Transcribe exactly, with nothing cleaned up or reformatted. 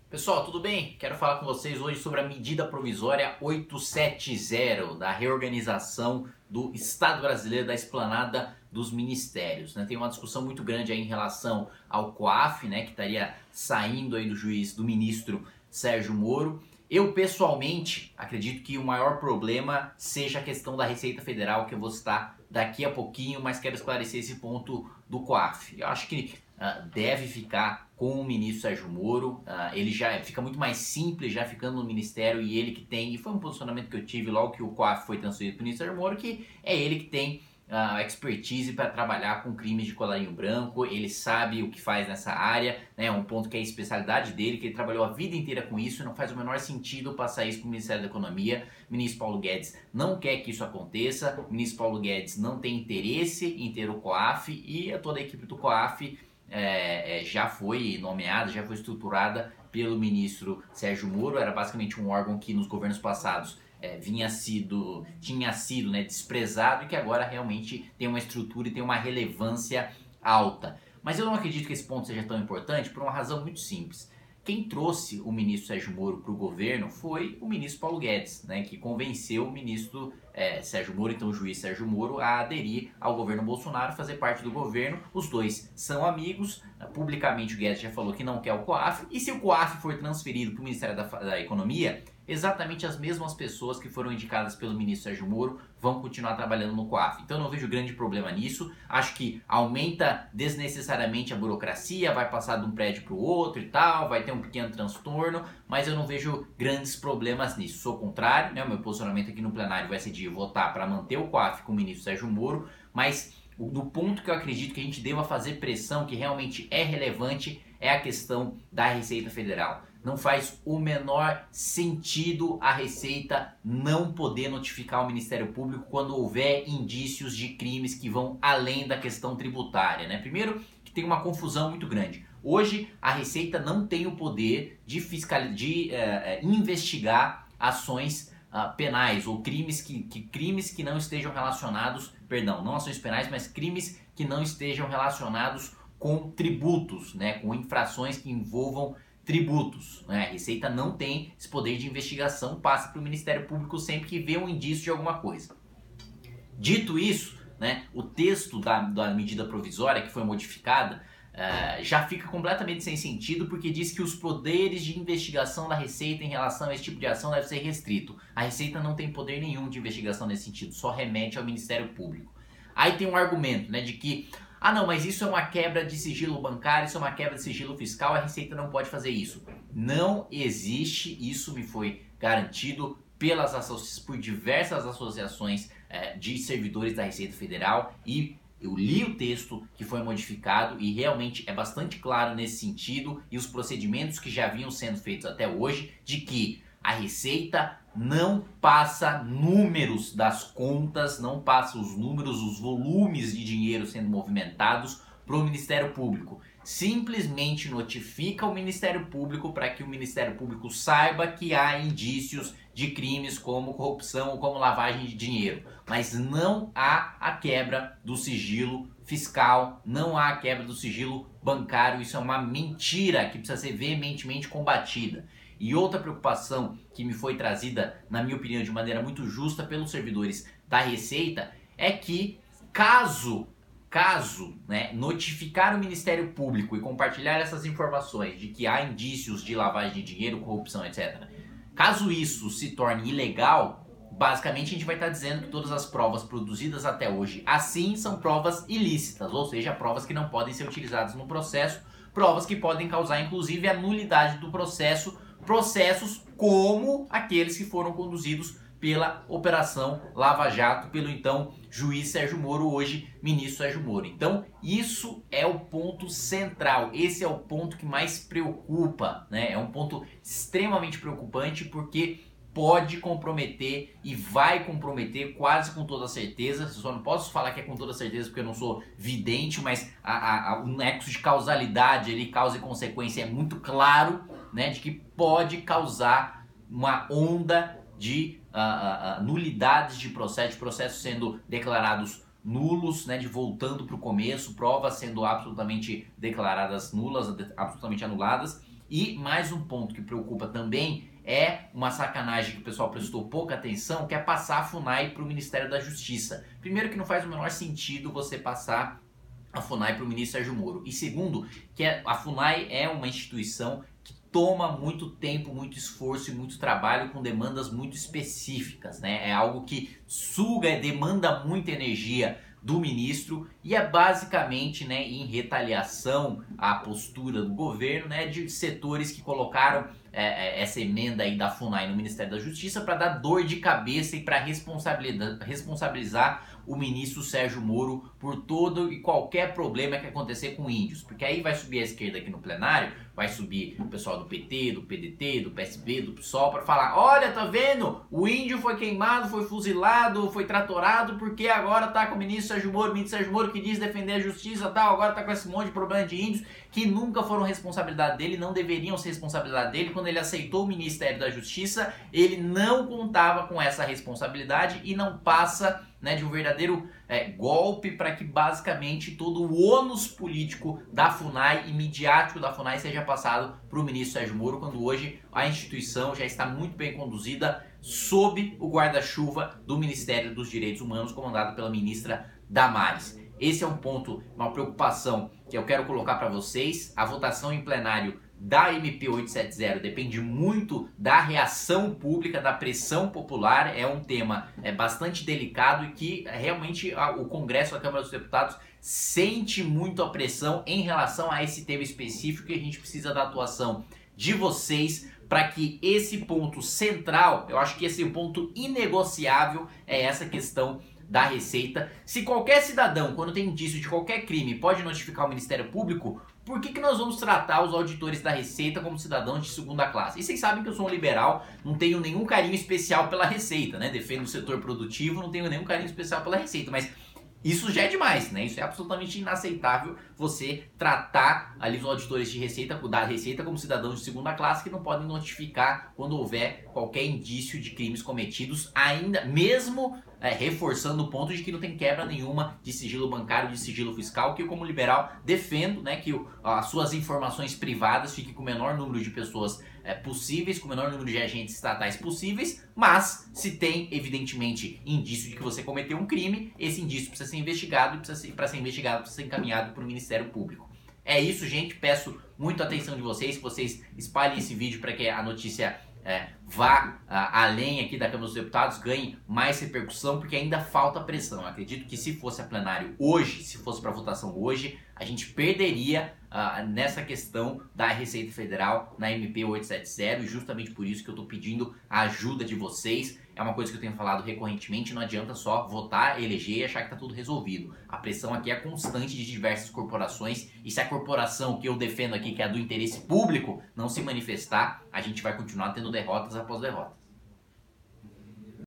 Pessoal, tudo bem? Quero falar com vocês hoje sobre a medida provisória oitocentos e setenta da reorganização do Estado brasileiro da esplanada dos ministérios, né? Tem uma discussão muito grande aí em relação ao COAF, né, que estaria saindo aí do juiz, do ministro Sérgio Moro. Eu, pessoalmente, acredito que o maior problema seja a questão da Receita Federal, que eu vou citar daqui a pouquinho, mas quero esclarecer esse ponto do COAF. Eu acho que uh, deve ficar com o ministro Sérgio Moro, uh, ele já fica muito mais simples já ficando no ministério e ele que tem, e foi um posicionamento que eu tive logo que o COAF foi transferido para o ministro Sérgio Moro, que é ele que tem a uh, expertise para trabalhar com crimes de colarinho branco, ele sabe o que faz nessa área, né, um ponto que é a especialidade dele, que ele trabalhou a vida inteira com isso, e não faz o menor sentido passar isso para o Ministério da Economia. O ministro Paulo Guedes não quer que isso aconteça, o ministro Paulo Guedes não tem interesse em ter o COAF, e toda a equipe do COAF é, é, já foi nomeada, já foi estruturada pelo ministro Sérgio Moro. Era basicamente um órgão que nos governos passados É, vinha sido, tinha sido né, desprezado e que agora realmente tem uma estrutura e tem uma relevância alta. Mas eu não acredito que esse ponto seja tão importante por uma razão muito simples. Quem trouxe o ministro Sérgio Moro para o governo foi o ministro Paulo Guedes, né, que convenceu o ministro é, Sérgio Moro, então o juiz Sérgio Moro, a aderir ao governo Bolsonaro, fazer parte do governo. Os dois são amigos, publicamente o Guedes já falou que não quer o COAF, e se o COAF for transferido para o Ministério da, da Economia, exatamente as mesmas pessoas que foram indicadas pelo ministro Sérgio Moro vão continuar trabalhando no COAF. Então eu não vejo grande problema nisso. Acho que aumenta desnecessariamente a burocracia, vai passar de um prédio para o outro e tal, vai ter um pequeno transtorno, mas eu não vejo grandes problemas nisso. Sou contrário, né? O meu posicionamento aqui no plenário vai ser de votar para manter o COAF com o ministro Sérgio Moro, mas do ponto que eu acredito que a gente deva fazer pressão, que realmente é relevante, é a questão da Receita Federal. Não faz o menor sentido a Receita não poder notificar o Ministério Público quando houver indícios de crimes que vão além da questão tributária, né? Primeiro, que tem uma confusão muito grande. Hoje, a Receita não tem o poder de, fiscal... de uh, investigar ações uh, penais ou crimes que, que, crimes que não estejam relacionados, perdão, não ações penais, mas crimes que não estejam relacionados com tributos, né? Com infrações que envolvam tributos, né? A Receita não tem esse poder de investigação, passa para o Ministério Público sempre que vê um indício de alguma coisa. Dito isso, né, o texto da, da medida provisória que foi modificada uh, já fica completamente sem sentido, porque diz que os poderes de investigação da Receita em relação a esse tipo de ação deve ser restrito. A Receita não tem poder nenhum de investigação nesse sentido, só remete ao Ministério Público. Aí tem um argumento, né, de que ah não, mas isso é uma quebra de sigilo bancário, isso é uma quebra de sigilo fiscal, a Receita não pode fazer isso. Não existe, isso me foi garantido pelas associ... por diversas associações é, de servidores da Receita Federal, e eu li o texto que foi modificado e realmente é bastante claro nesse sentido, e os procedimentos que já vinham sendo feitos até hoje, de que a Receita não passa números das contas, não passa os números, os volumes de dinheiro sendo movimentados para o Ministério Público. Simplesmente notifica o Ministério Público para que o Ministério Público saiba que há indícios de crimes como corrupção ou como lavagem de dinheiro. Mas não há a quebra do sigilo fiscal, não há a quebra do sigilo bancário. Isso é uma mentira que precisa ser veementemente combatida. E outra preocupação que me foi trazida, na minha opinião, de maneira muito justa pelos servidores da Receita, é que caso, caso né, notificar o Ministério Público e compartilhar essas informações de que há indícios de lavagem de dinheiro, corrupção, etcétera, caso isso se torne ilegal, basicamente a gente vai estar dizendo que todas as provas produzidas até hoje assim são provas ilícitas, ou seja, provas que não podem ser utilizadas no processo, provas que podem causar inclusive a nulidade do processo, processos como aqueles que foram conduzidos pela Operação Lava Jato, pelo então juiz Sérgio Moro, hoje ministro Sérgio Moro. Então, isso é o ponto central, esse é o ponto que mais preocupa, né? É um ponto extremamente preocupante, porque pode comprometer e vai comprometer quase com toda certeza. Eu só não posso falar que é com toda certeza porque eu não sou vidente, mas a, a, a, o nexo de causalidade ali, causa e consequência, é muito claro, né, de que pode causar uma onda de uh, uh, uh, nulidades de processo, de processos sendo declarados nulos, né, de voltando para o começo, provas sendo absolutamente declaradas nulas, absolutamente anuladas, E mais um ponto que preocupa também é uma sacanagem que o pessoal prestou pouca atenção, que é passar a FUNAI para o Ministério da Justiça. Primeiro que não faz o menor sentido você passar a FUNAI para o ministro Sérgio Moro. E segundo, que a FUNAI é uma instituição que toma muito tempo, muito esforço e muito trabalho com demandas muito específicas, né? É algo que suga, demanda muita energia do ministro e é basicamente, né, em retaliação à postura do governo, né, de setores que colocaram é, essa emenda aí da FUNAI no Ministério da Justiça para dar dor de cabeça e para responsabilizar o ministro Sérgio Moro por todo e qualquer problema que acontecer com índios, porque aí vai subir a esquerda aqui no plenário, vai subir o pessoal do P T, do P D T, do P S B, do PSOL para falar: olha, tá vendo? O índio foi queimado, foi fuzilado, foi tratorado porque agora tá com o ministro Sérgio Moro, o ministro Sérgio Moro que diz defender a justiça e tal, agora tá com esse monte de problema de índios que nunca foram responsabilidade dele, não deveriam ser responsabilidade dele. Quando ele aceitou o Ministério da Justiça, ele não contava com essa responsabilidade e não passa, né, de um verdadeiro é, golpe para que basicamente todo o ônus político da FUNAI e midiático da FUNAI seja passado para o ministro Sérgio Moro, quando hoje a instituição já está muito bem conduzida sob o guarda-chuva do Ministério dos Direitos Humanos, comandado pela ministra Damares. Esse é um ponto, uma preocupação que eu quero colocar para vocês. A votação em plenário da M P oitocentos e setenta depende muito da reação pública, da pressão popular. É um tema é, bastante delicado e que realmente a, o Congresso, a Câmara dos Deputados, sente muito a pressão em relação a esse tema específico, e a gente precisa da atuação de vocês para que esse ponto central, eu acho que esse ponto inegociável é essa questão da Receita. Se qualquer cidadão, quando tem indício de qualquer crime, pode notificar o Ministério Público, por que que nós vamos tratar os auditores da Receita como cidadãos de segunda classe? E vocês sabem que eu sou um liberal, não tenho nenhum carinho especial pela Receita, né? Defendo o setor produtivo, não tenho nenhum carinho especial pela Receita, mas isso já é demais, né? Isso é absolutamente inaceitável, você tratar ali os auditores de Receita, da Receita, como cidadãos de segunda classe que não podem notificar quando houver qualquer indício de crimes cometidos, ainda mesmo é, reforçando o ponto de que não tem quebra nenhuma de sigilo bancário, de sigilo fiscal, que eu, como liberal, defendo, né, que o, as suas informações privadas fiquem com o menor número de pessoas é, possíveis, com o menor número de agentes estatais possíveis, mas se tem, evidentemente, indício de que você cometeu um crime, esse indício precisa ser investigado e precisa ser, para ser investigado precisa ser encaminhado para o Ministério Público. É isso, gente. Peço muito a atenção de vocês, que vocês espalhem esse vídeo para que a notícia é, vá a, além aqui da Câmara dos Deputados, ganhe mais repercussão, porque ainda falta pressão. Eu acredito que se fosse a plenário hoje, se fosse para votação hoje, a gente perderia uh, nessa questão da Receita Federal na M P oitocentos e setenta, e justamente por isso que eu estou pedindo a ajuda de vocês. É uma coisa que eu tenho falado recorrentemente, não adianta só votar, eleger e achar que está tudo resolvido. A pressão aqui é constante de diversas corporações, e se a corporação que eu defendo aqui, que é a do interesse público, não se manifestar, a gente vai continuar tendo derrotas após derrotas.